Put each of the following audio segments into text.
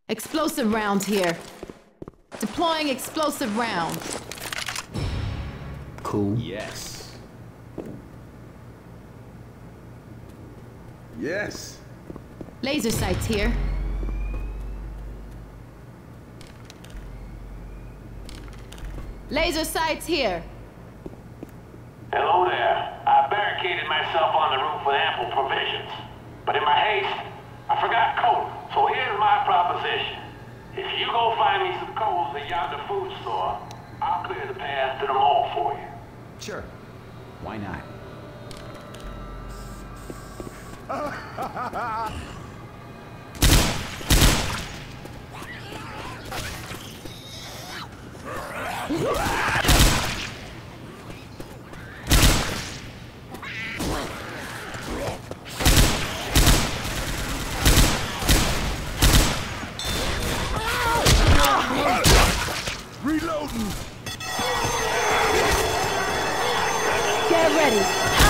Explosive round here. Deploying explosive round. Cool. Yes. Yes. Laser sights here. Laser sights here. Hello there. I barricaded myself on the roof with ample provisions. But in my haste, I forgot coal. So here's my proposition. If you go find me some coals at yonder food store, I'll clear the path to the mall for you. Sure. Why not? Reloading. Get ready.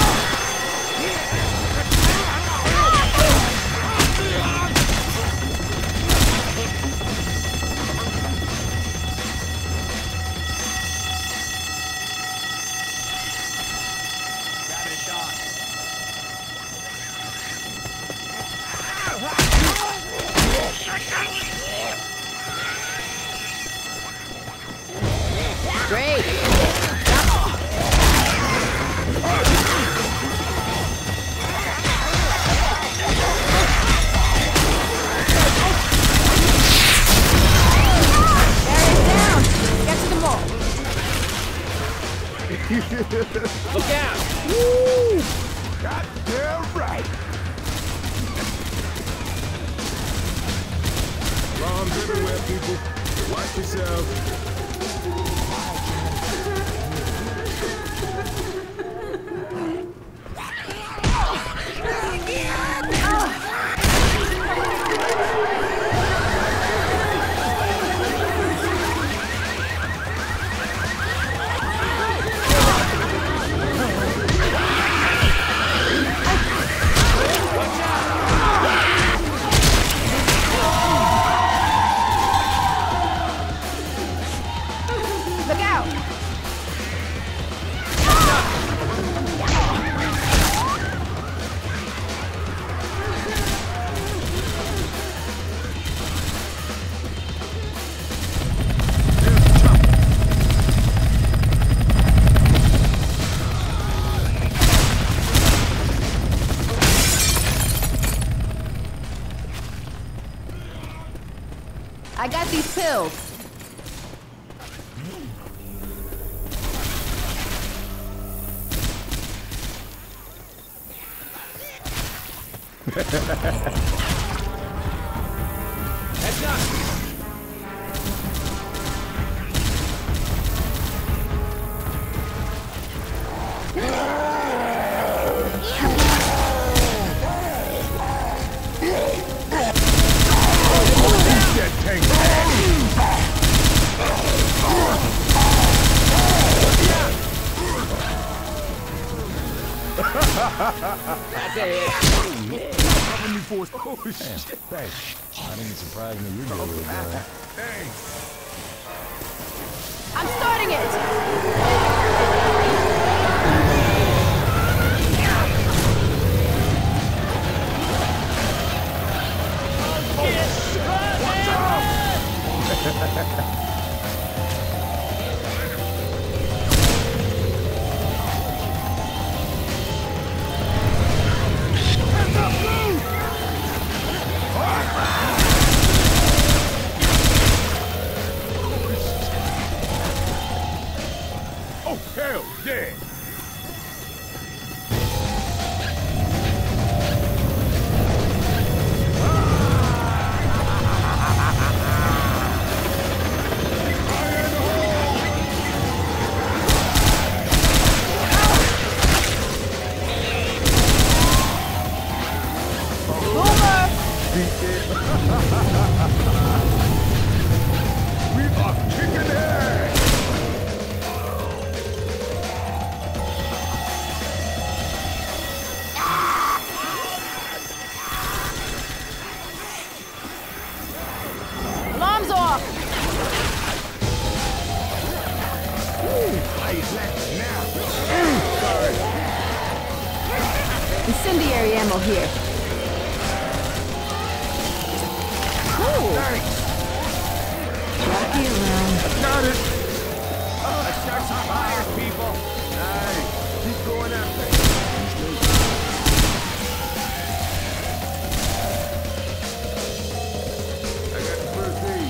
Great. Look out! Woo! Goddamn right. Bombs everywhere, people. Watch yourself. Look out! I got these pills. Heads up! That tank That's it. Cover me for oh shit. Thanks. I didn't surprise me you did it, bro. Thanks. I'm starting it! Oh hell yeah. We are kicking ass! Incendiary ammo here. Cool. Rocky around. Got it. Shots fired, people. Nice. Keep going after it. I got the first aid.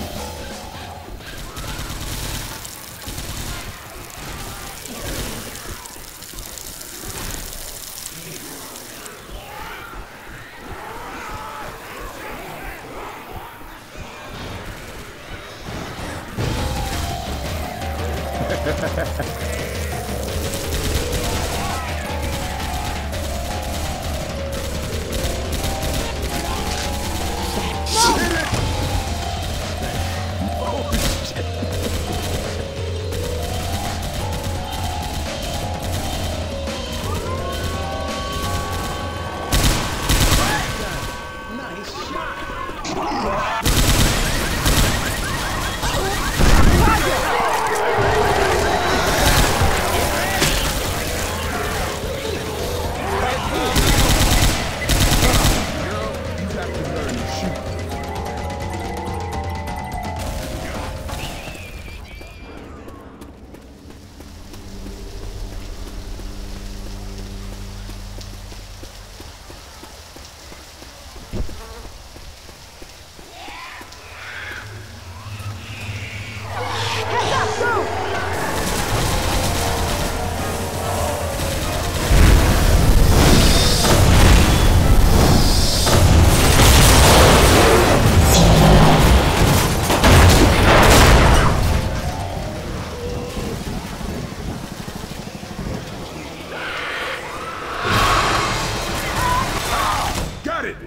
Got it!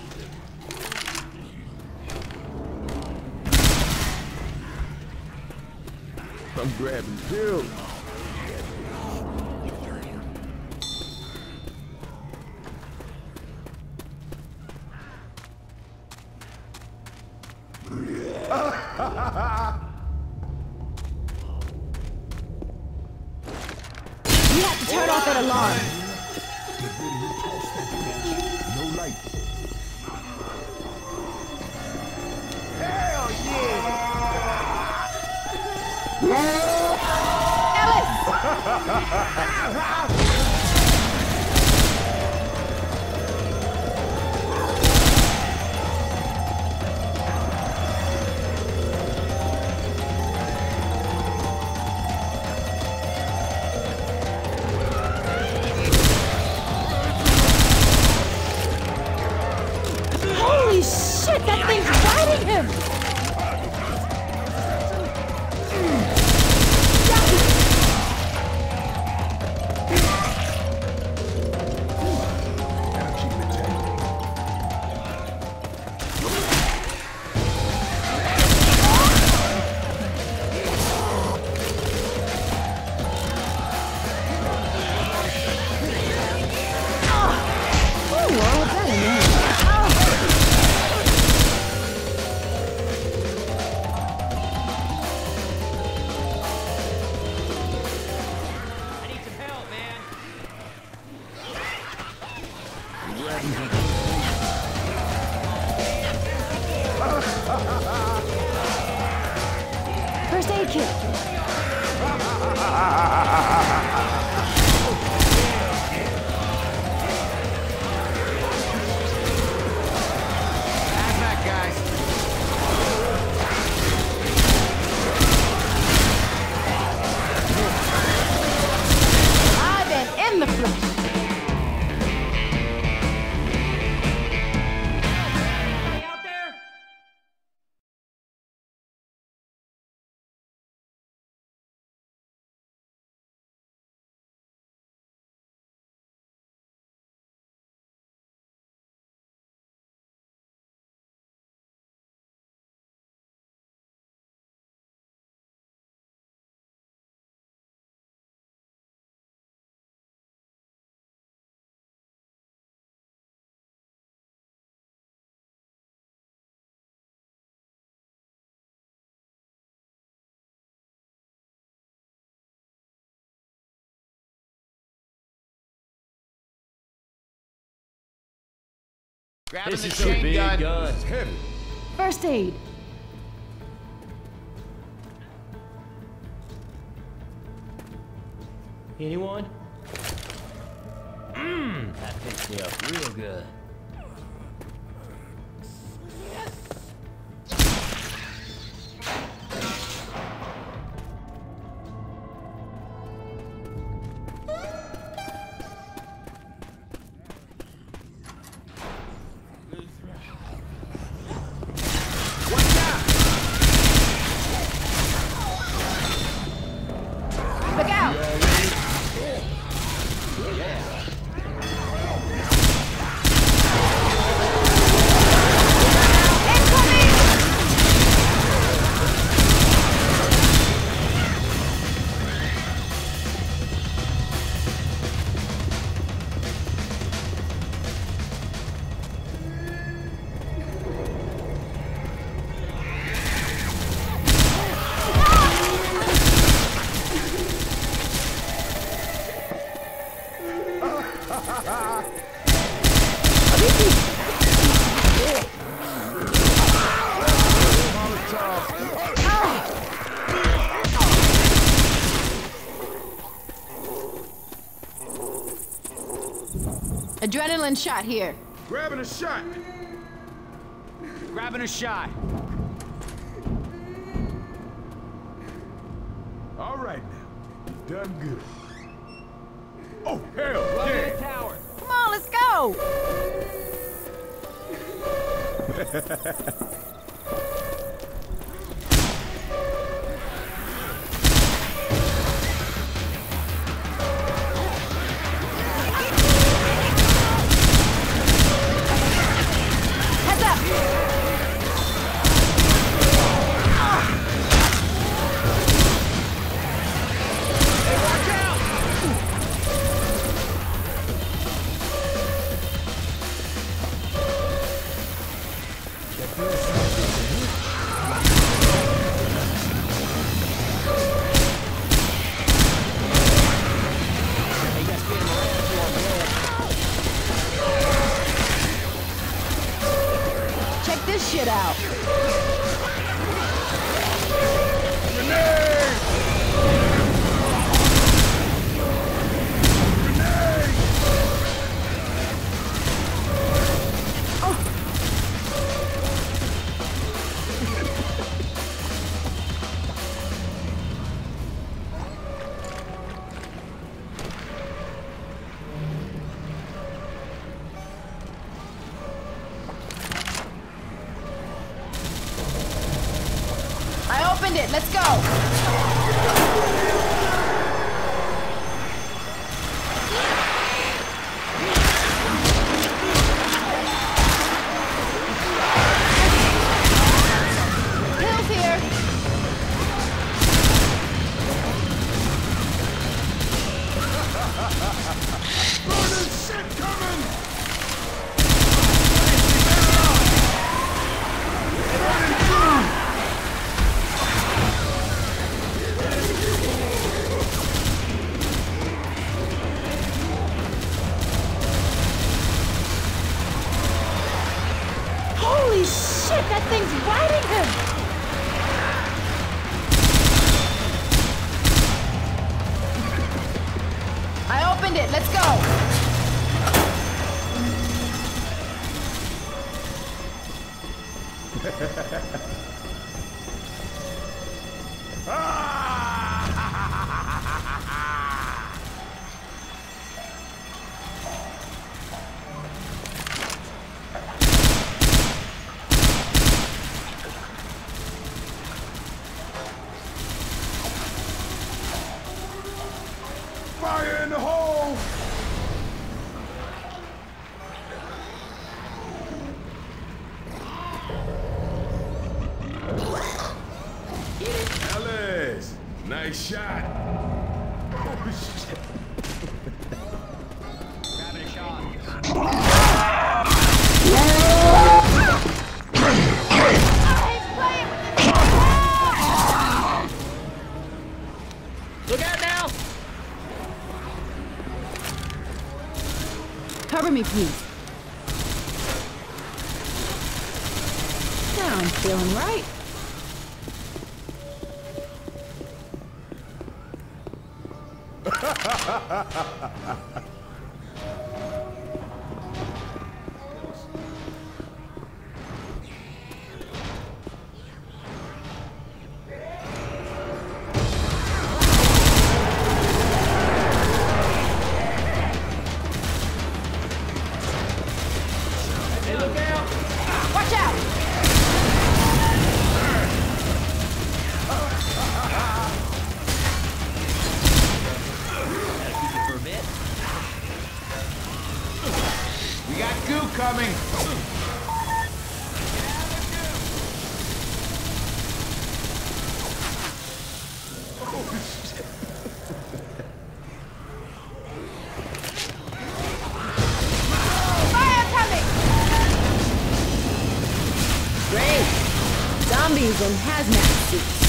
I'm grabbing pills. You have to turn off that alarm. No light. Hell yeah! Ellis! Holy shit, that thing's riding him! First aid kit. Grabbing This the is a chain big gun. gun. It's heavy. First aid. Anyone? That picks me up real good. Look out! Adrenaline shot here. Grabbing a shot. Grabbing a shot. All right now. You done good. Oh, hell, yeah. Tower. Come on, let's go! Heads up! Check this shit out. I opened it. Let's go. Pills here. Burning shit coming! Holy shit, that thing's biting him. I opened it. Let's go. Fire in the hole! Ellis, nice shot. Oh, shit. Grabbing a shot. Look out now! Cover me, please. I'm feeling right. Hey, look out! Watch out! Gotta keep it for a bit. We got goo coming. Fire coming! Great! Zombies in hazmat suits.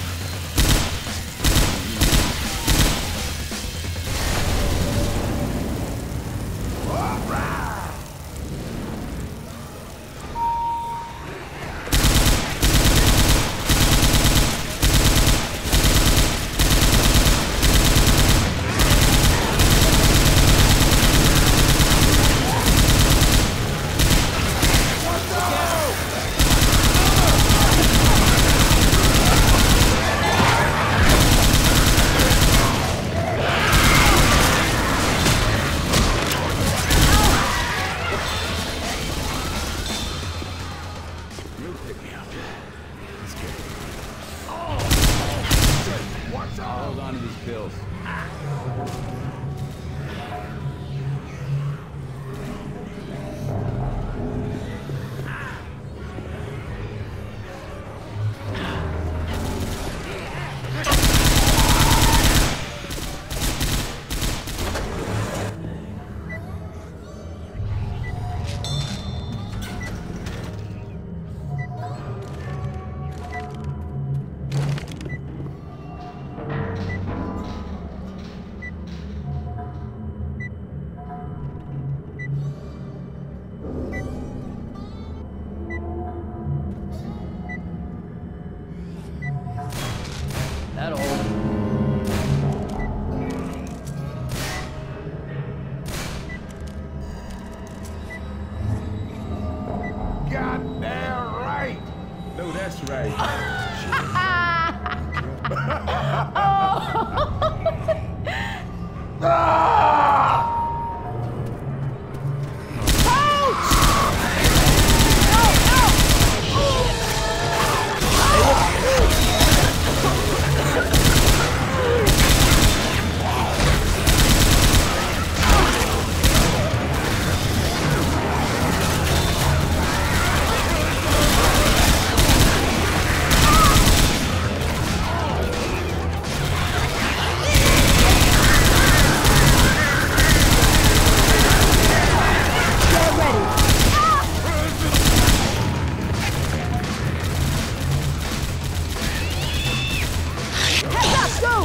Hold on to these pills. That'll hold. Goddamn right. No, that's right. Get ready. Heads up, go!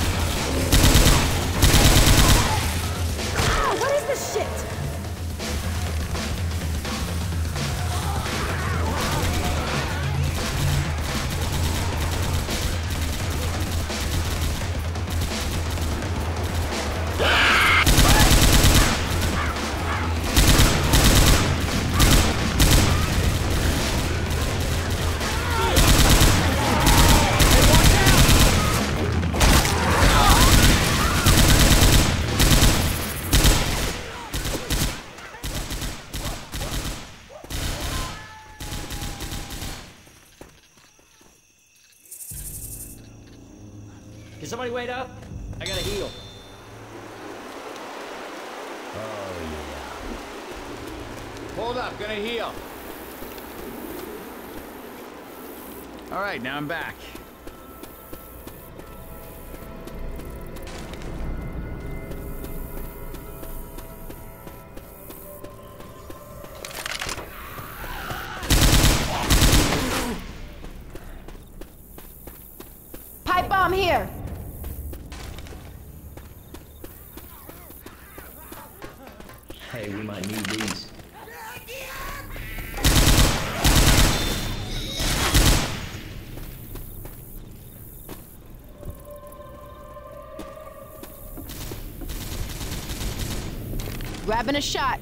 Ah, what is this shit? Can somebody wait up? I gotta heal. Hold up, gonna heal. All right, now I'm back. Pipe bomb here. Hey, we might need these. Grabbing a shot.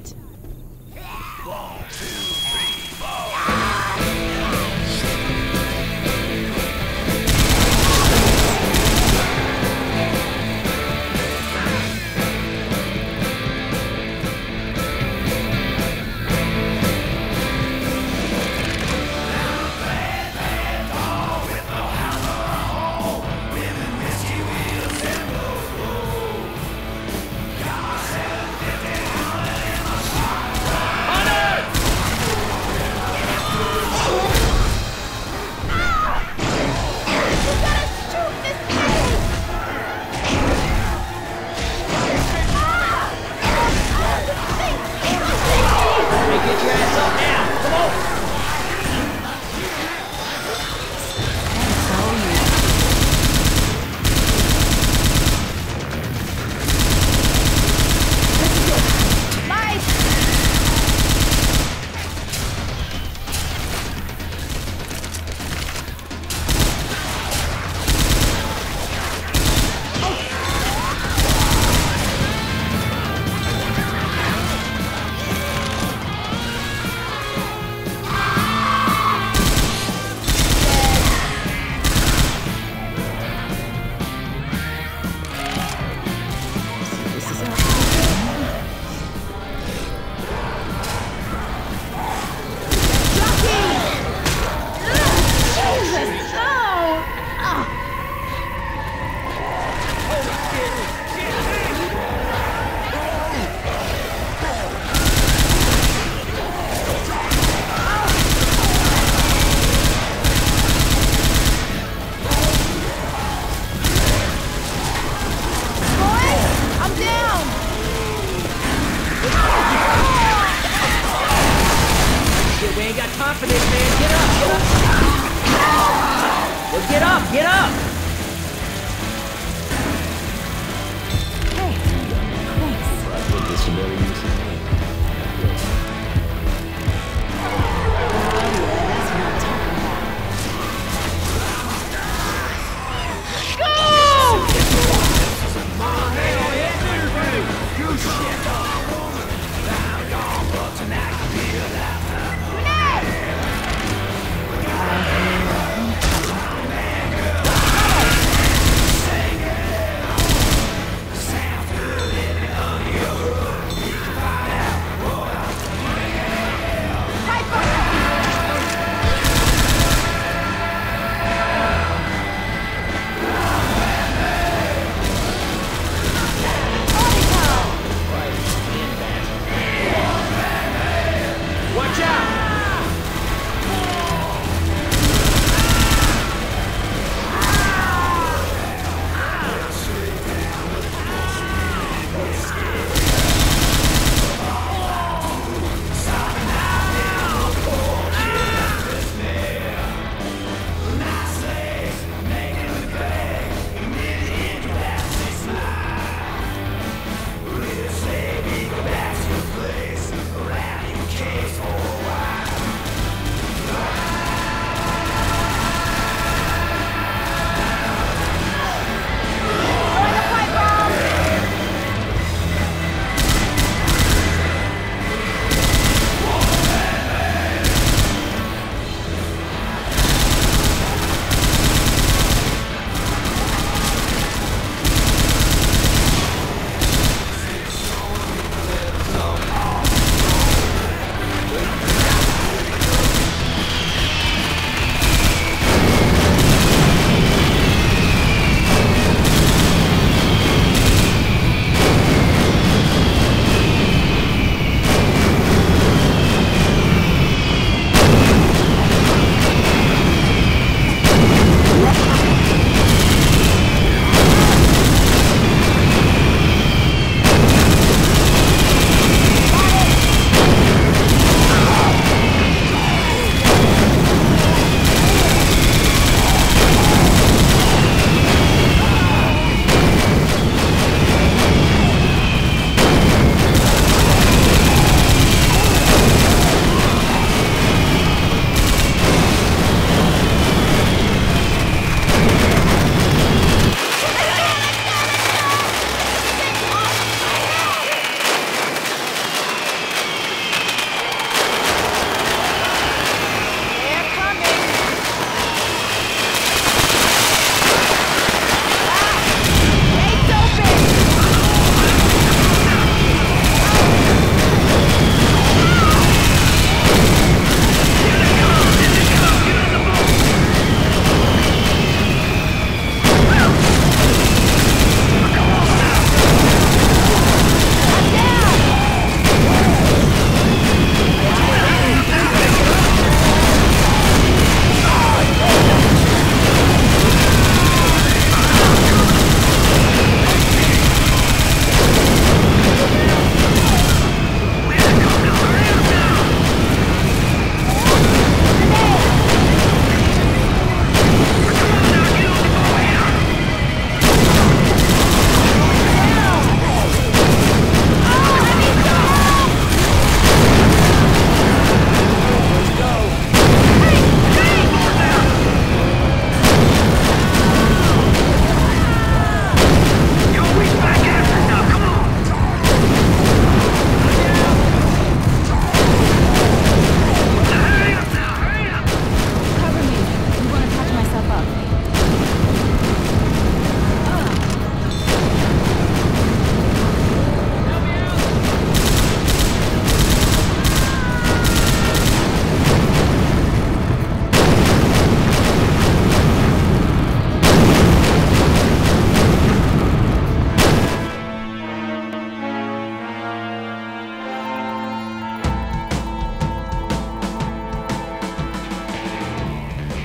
Disabilities.